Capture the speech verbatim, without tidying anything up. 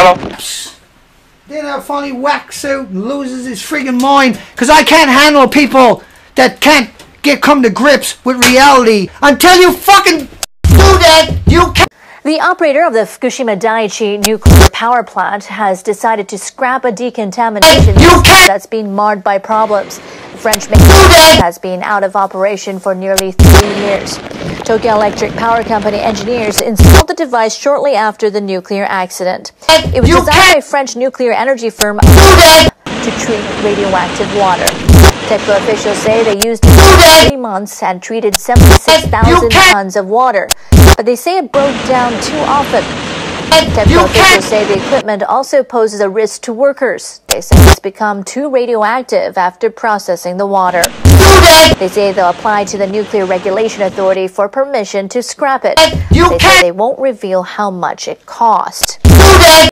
Then I finally whacks out and loses his friggin' mind because I can't handle people that can't get come to grips with reality. Until you fucking do that, you can't. The operator of the Fukushima Daiichi nuclear power plant has decided to scrap a decontamination that's been marred by problems. The French machinery has been out of operation for nearly three years. Tokyo Electric Power Company engineers installed the device shortly after the nuclear accident. It was designed by French nuclear energy firm to treat radioactive water. TEPCO officials say they used it for three months and treated seventy-six thousand tons of water, but they say it broke down too often. TEPCO officials say the equipment also poses a risk to workers. They say it's become too radioactive after processing the water. They say they'll apply to the Nuclear Regulation Authority for permission to scrap it. They say they won't reveal how much it cost.